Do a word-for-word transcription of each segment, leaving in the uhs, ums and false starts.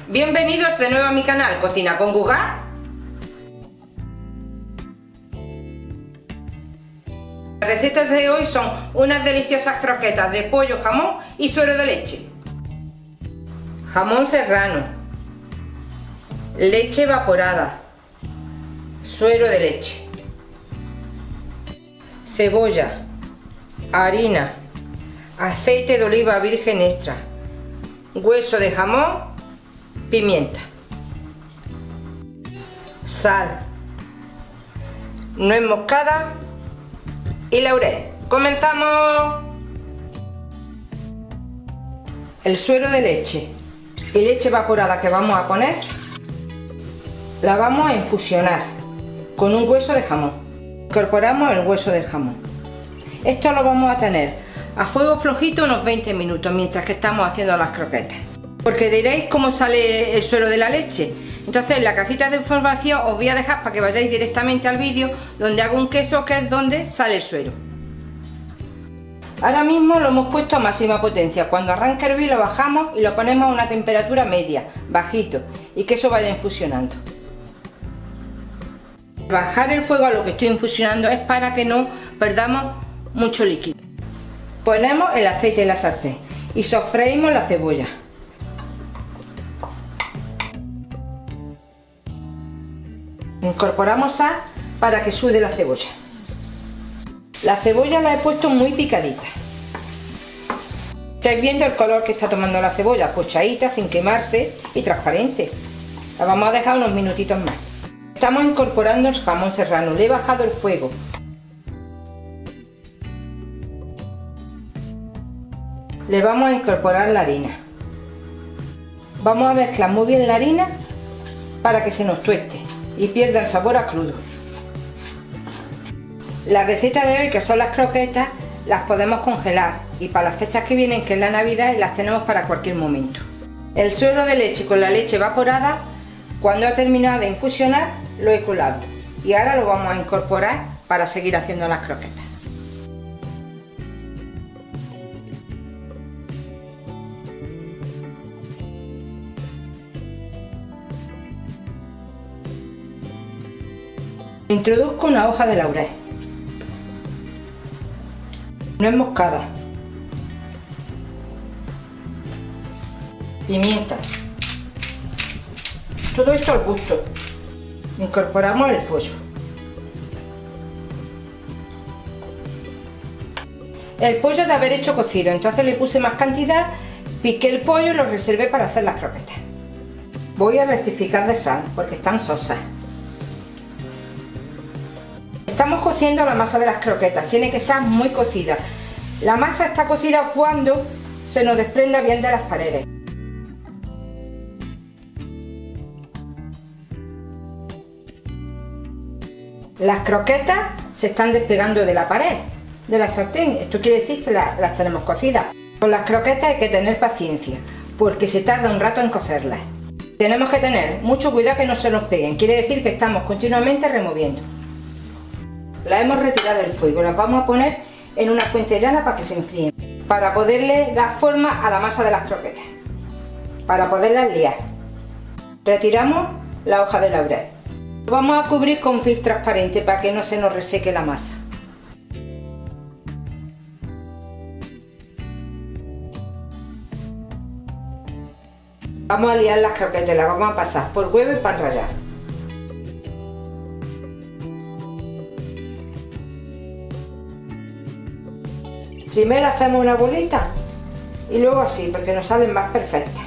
Bienvenidos de nuevo a mi canal Cocina con Gugá. Las recetas de hoy son unas deliciosas croquetas de pollo, jamón y suero de leche. Jamón serrano, leche evaporada, suero de leche, cebolla, harina, aceite de oliva virgen extra, hueso de jamón, pimienta, sal, nuez moscada y laurel. ¡Comenzamos! El suero de leche y leche evaporada que vamos a poner la vamos a infusionar con un hueso de jamón. Incorporamos el hueso del jamón. Esto lo vamos a tener a fuego flojito unos veinte minutos mientras que estamos haciendo las croquetas. Porque diréis cómo sale el suero de la leche. Entonces en la cajita de información os voy a dejar para que vayáis directamente al vídeo donde hago un queso, que es donde sale el suero. Ahora mismo lo hemos puesto a máxima potencia. Cuando arranque a hervir lo bajamos y lo ponemos a una temperatura media, bajito, y que eso vaya infusionando. Bajar el fuego a lo que estoy infusionando es para que no perdamos mucho líquido. Ponemos el aceite en la sartén y sofreímos la cebolla. Incorporamos sal para que sude la cebolla. La cebolla la he puesto muy picadita. ¿Estáis viendo el color que está tomando la cebolla? Pochadita, sin quemarse y transparente. La vamos a dejar unos minutitos más. Estamos incorporando el jamón serrano. Le he bajado el fuego. Le vamos a incorporar la harina. Vamos a mezclar muy bien la harina para que se nos tueste y pierda el sabor a crudo. La receta de hoy, que son las croquetas, las podemos congelar y para las fechas que vienen, que es la Navidad, las tenemos para cualquier momento. El suero de leche con la leche evaporada, cuando ha terminado de infusionar, lo he colado y ahora lo vamos a incorporar para seguir haciendo las croquetas. Introduzco una hoja de laurel, nuez moscada, pimienta, todo esto al gusto. Incorporamos el pollo. El pollo de haber hecho cocido, entonces le puse más cantidad, piqué el pollo y lo reservé para hacer las croquetas. Voy a rectificar de sal porque están sosas. Estamos cociendo la masa de las croquetas, tiene que estar muy cocida. La masa está cocida cuando se nos desprenda bien de las paredes. Las croquetas se están despegando de la pared, de la sartén. Esto quiere decir que la, las tenemos cocidas. Con las croquetas hay que tener paciencia, porque se tarda un rato en cocerlas. Tenemos que tener mucho cuidado que no se nos peguen, quiere decir que estamos continuamente removiendo. Las hemos retirado del fuego, las vamos a poner en una fuente llana para que se enfríen, para poderle dar forma a la masa de las croquetas, para poderlas liar. Retiramos la hoja de laurel. Lo vamos a cubrir con film transparente para que no se nos reseque la masa. Vamos a liar las croquetas, las vamos a pasar por huevo y pan rallado. Primero hacemos una bolita y luego así, porque nos salen más perfectas.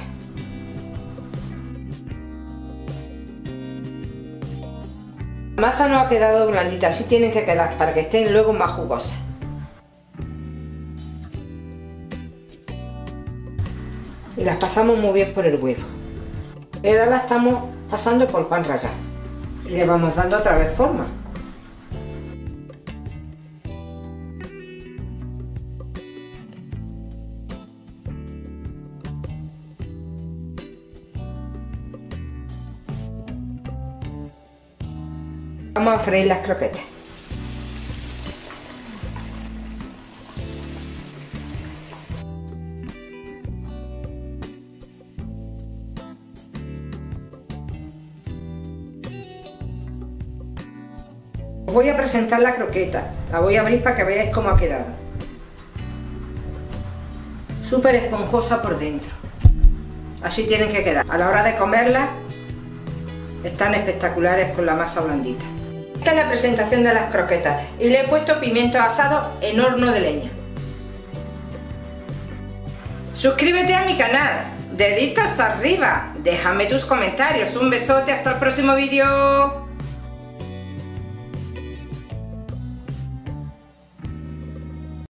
La masa no ha quedado blandita, así tienen que quedar para que estén luego más jugosas. Y las pasamos muy bien por el huevo. Y ahora las estamos pasando por pan rallado. Y le vamos dando otra vez forma. Vamos a freír las croquetas. Os voy a presentar la croqueta, la voy a abrir para que veáis cómo ha quedado. Súper esponjosa por dentro, así tienen que quedar. A la hora de comerla están espectaculares con la masa blandita. Esta es la presentación de las croquetas y le he puesto pimientos asados en horno de leña. Suscríbete a mi canal, deditos arriba, déjame tus comentarios, un besote, hasta el próximo vídeo.